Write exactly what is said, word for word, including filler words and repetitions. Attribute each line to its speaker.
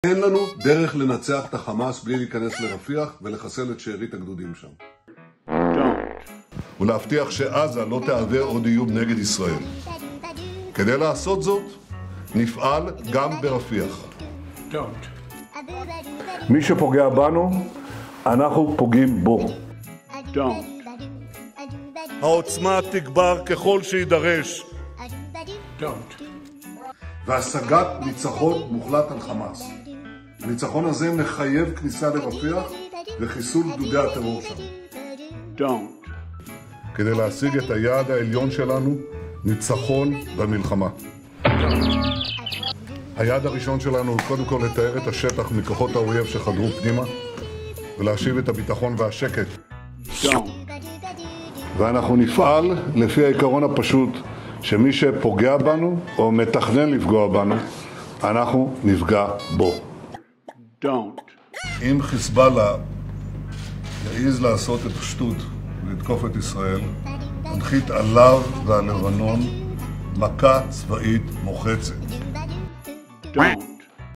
Speaker 1: אין לנו דרך לנצח את החמאס בלי להיכנס לרפיח ולחסל את שארית הגדודים שם. ולהבטיח שעזה לא תהווה עוד איום נגד ישראל. כדי לעשות זאת, נפעל גם ברפיח.
Speaker 2: מי שפוגע בנו, אנחנו פוגעים בו.
Speaker 1: העוצמה תגבר ככל שידרש. והשגת ניצחון מוחלט על חמאס. הניצחון הזה מחייב כניסה לרפיח וחיסול גדודי הטרור שם.
Speaker 3: Don't.
Speaker 1: כדי להשיג את היעד העליון שלנו, ניצחון במלחמה. היעד הראשון שלנו הוא קודם כל לתאר את השטח מכוחות האויב שחדרו פנימה ולהשיב את הביטחון והשקט.
Speaker 3: Don't.
Speaker 1: ואנחנו נפעל לפי העיקרון הפשוט שמי שפוגע בנו או מתכנן לפגוע בנו, אנחנו נפגע בו.
Speaker 3: Don't.
Speaker 1: אם חיזבאללה יעיז לעשות את השטות ולתקוף את ישראל, הנחית עליו ועל לבנון מכה צבאית מוחצת.
Speaker 3: Don't.